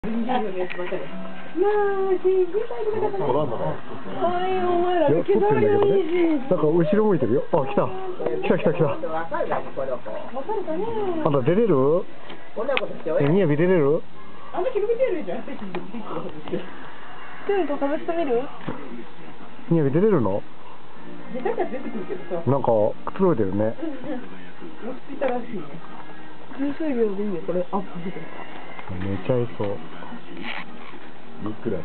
まあ、信じたいとかだから。おい、お前ら、毛触りもいいし。 なんか後ろ向いてるよ。あ、来た。来た。 わかるかね。 あんた出れる？みやび出れる？ あんな広げてやるじゃん。テント試してみる？ みやび出れるの？ 出たから出てくるけどさ。 なんかくつろいでるね。 落ち着いたらしいね。数数秒でいいよ、これアップしてる。 寝ちゃいそう。 ゆっくり。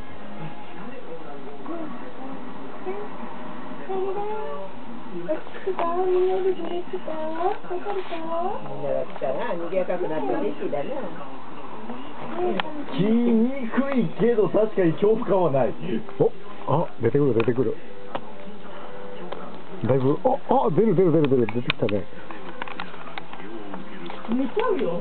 来にくいけど確かに恐怖感はない。 あ、出てくる。だいぶ、出てきたね。 寝ちゃうよ。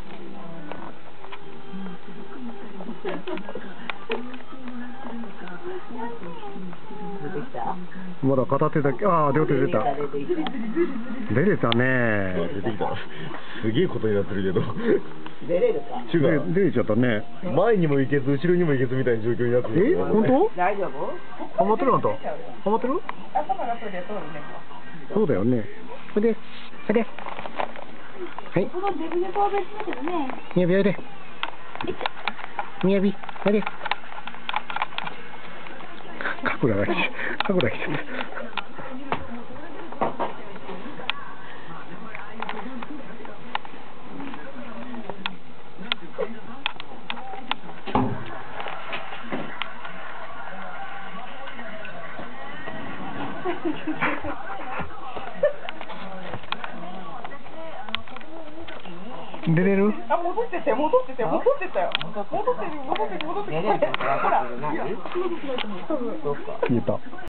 まだ片手だけ、両手出た。出れたね。 出てきた。すげえことになってるけど。 出れるか。 出れちゃったね。 前にも行けず後ろにも行けずみたいな状況になってる。 本当？ 大丈夫？ ハマってるあんた。ハマってる？ 頭がそれで通るね。 そうだよね。それで。はい。 このデブ猫は別だけどね。 みやびおいで。みやびおいで。かくらが来ちゃった。出れる？ あ、戻ってたよ。戻ってる。ほら。 言えた。